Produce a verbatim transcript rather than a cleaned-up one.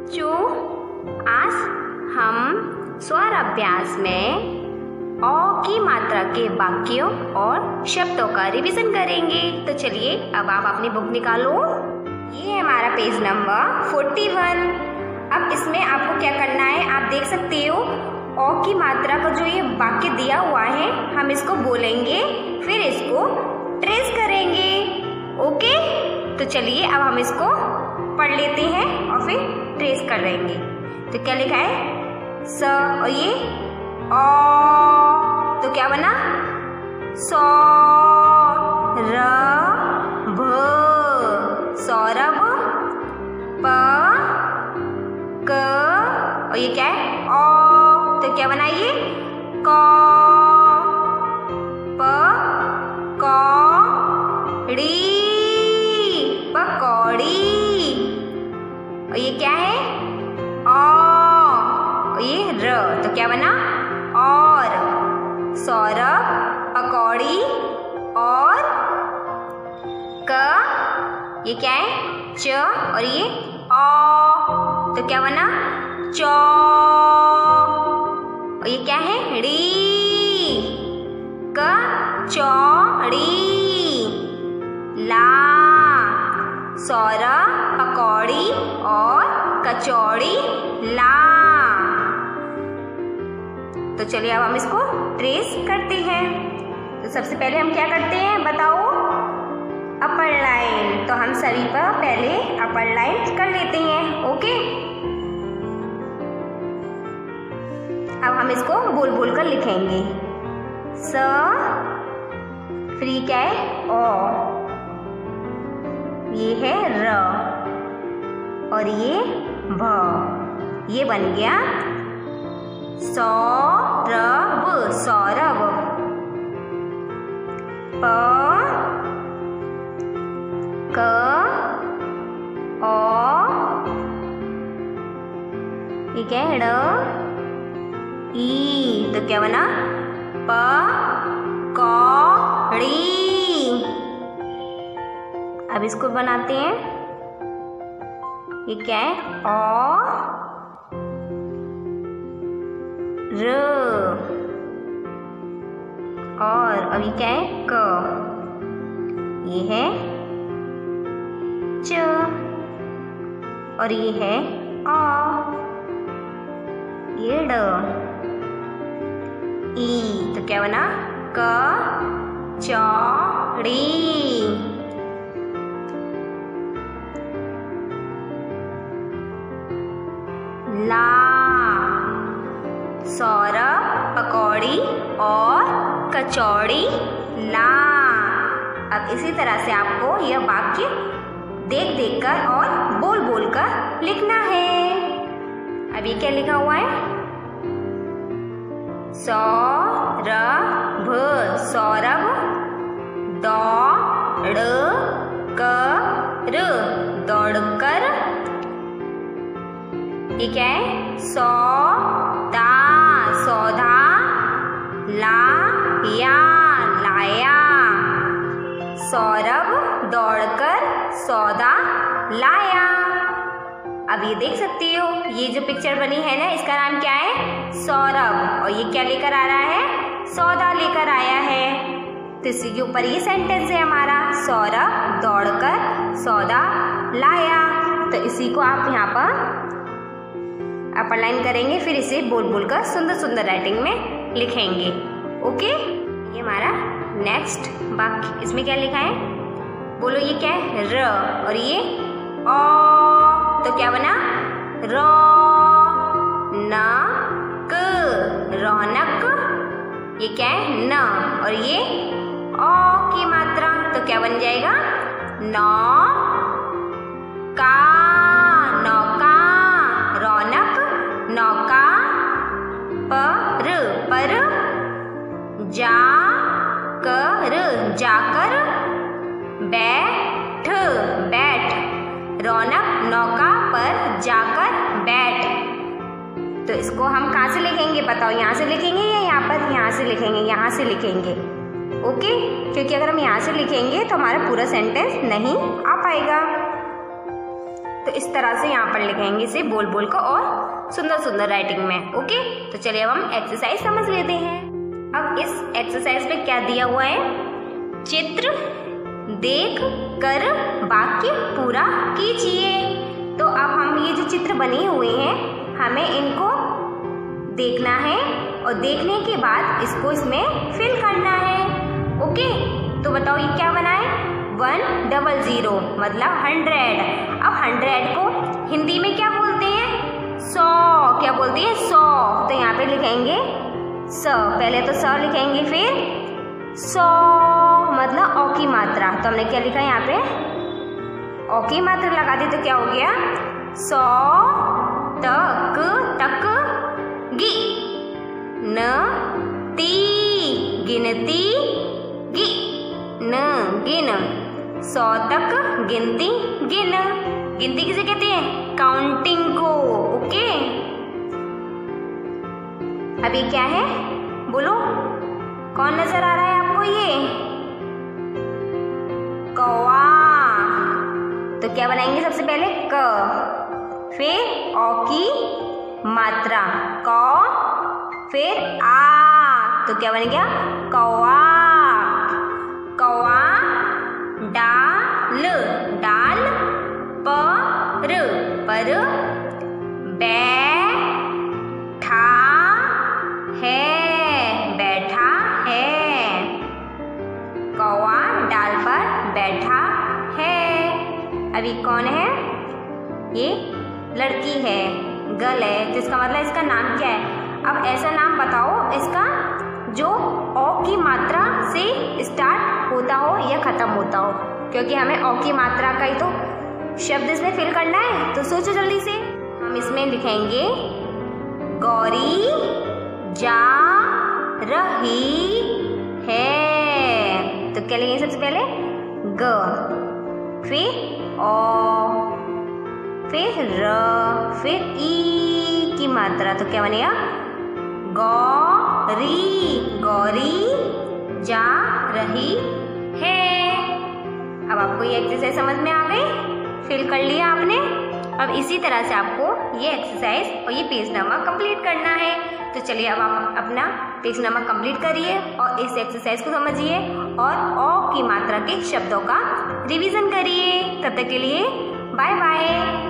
बच्चों, आज हम स्वर अभ्यास में अ की मात्रा के वाक्यों और शब्दों का रिवीजन करेंगे। तो चलिए अब आप अपनी बुक निकालो। ये है हमारा पेज नंबर इकतालीस। अब इसमें आपको क्या करना है, आप देख सकते हो अ की मात्रा का जो ये वाक्य दिया हुआ है, हम इसको बोलेंगे, फिर इसको ट्रेस करेंगे। ओके, तो चलिए अब हम इसको पढ़ लेते हैं और फिर ट्रेस कर लेंगे। तो क्या लिखा है, स और ये अ, तो क्या बना, सौ र भ, सौरभ। प क और ये क्या है, अ, तो क्या बना ये, क प क ड़ी, पकौड़ी। और ये क्या है, अ और ये र, तो क्या बना, और। सौरभ, पकौड़ी और क, ये क्या है, च और ये अ, तो क्या बना, चौ। और ये क्या है, ड़ी, क चौड़ी। ला, सौरभ, पकौड़ी और कचौड़ी ला। तो चलिए अब हम इसको ट्रेस करते हैं। तो सबसे पहले हम क्या करते हैं बताओ, अपर लाइन। तो हम सभी पर पहले अपर लाइन कर लेते हैं। ओके, अब हम इसको बोल बोल कर लिखेंगे। स, फिर ये क्या है, ओ, ये है र और ये भ, ये बन गया सौरभ, सौरभ। प क अ, ये क्या है, ड़ ई, तो क्या बना, प कौड़ी। अब इसको बनाते हैं, ये क्या है, अ र, और अब ये क्या है, क, ये है च और ये है अ, ये ड, ई, तो क्या बना, क चौड़ी। ला, सौरभ, पकौड़ी और कचौड़ी ला। अब इसी तरह से आपको यह वाक्य देख देख कर और बोल बोल कर लिखना है। अब ये क्या लिखा हुआ है, सौरभ, सौरभ। दौड़ कर, दौड़कर। ये क्या है, सौदा, सौदा। लाया, लाया। सौरभ दौड़कर सौदा लाया। अब ये देख सकती हो, ये जो पिक्चर बनी है ना, इसका नाम क्या है, सौरभ। और ये क्या लेकर आ रहा है, सौदा लेकर आया है। तो इसी के ऊपर ये सेंटेंस है हमारा, सौरभ दौड़कर सौदा लाया। तो इसी को आप यहाँ पर अपर लाइन करेंगे, फिर इसे बोल बोल कर सुंदर सुंदर राइटिंग में लिखेंगे। ओके, ये हमारा नेक्स्ट वाक्य, इसमें क्या लिखा है, बोलो, ये क्या है, र और ये अ, तो क्या बना, र न क, रौनक। ये क्या है, न और ये अ की मात्रा, तो क्या बन जाएगा, नौ का, नौका। रौनक, नौका। पर, पर। जा कर, जाकर। बैठ, बैठ। रौनक नौका पर जाकर बैठ। तो इसको हम कहाँ से लिखेंगे बताओ, यहाँ से लिखेंगे या यहाँ पर, यहाँ से लिखेंगे, यहाँ से लिखेंगे। ओके, क्योंकि अगर हम यहाँ से लिखेंगे तो हमारा पूरा सेंटेंस नहीं आ पाएगा। तो इस तरह से यहाँ पर लिखेंगे इसे बोल बोल कर और सुंदर सुंदर राइटिंग में। ओके, तो चलिए अब हम एक्सरसाइज समझ लेते हैं। अब इस एक्सरसाइज में क्या दिया हुआ है, चित्र देख कर वाक्य पूरा कीजिए। तो अब हम ये जो चित्र बने हुए हैं हमें इनको देखना है और देखने के बाद इसको इसमें फिल करना है। ओके, तो बताओ ये क्या बना है, वन डबल जीरो मतलब हंड्रेड। अब हंड्रेड को हिंदी में क्या बोलते हैं, सौ। क्या बोलते हैं, सौ। तो यहाँ पे लिखेंगे स, पहले तो स लिखेंगे, फिर सौ मतलब औ की मात्रा। तो हमने क्या लिखा यहाँ पे, औ की मात्रा लगा दी तो क्या हो गया, सौ तक तक गी न ती गिनती गी न गिन, सौ तक गिनती गिन। गिनती किसे कहते हैं, काउंटिंग को। ओके, अभी क्या है बोलो, कौन नजर आ रहा है आपको, ये कौवा। तो क्या बनाएंगे सबसे पहले, क, फिर औ की मात्रा कौ, फिर आ। तो क्या बन गया, कौवा। कौवा डाल डाल पर पर बैठा है बैठा है। कौवा डाल पर बैठा है। अभी कौन है, ये लड़की है, गर्ल है, तो इसका मतलब इसका नाम क्या है। अब ऐसा नाम बताओ इसका जो औ की मात्रा से स्टार्ट होता हो या खत्म होता हो, क्योंकि हमें औ की मात्रा का ही तो शब्द इसमें फिल करना है। तो सोचो जल्दी से, हम इसमें लिखेंगे गौरी जा रही है। तो क्या लिखेंगे सबसे पहले, ग, फिर ओ, फिर र, फिर ई की मात्रा। तो क्या बनेगा, गौरी गौरी जा रही है। अब आपको ये एक्सरसाइज समझ में आ गई, फिल कर लिया आपने। अब इसी तरह से आपको ये एक्सरसाइज और ये पेजनामा कंप्लीट करना है। तो चलिए अब आप अपना पेजनामा कंप्लीट करिए और इस एक्सरसाइज को समझिए और औ की मात्रा के शब्दों का रिवीजन करिए। तब तक के लिए बाय बाय।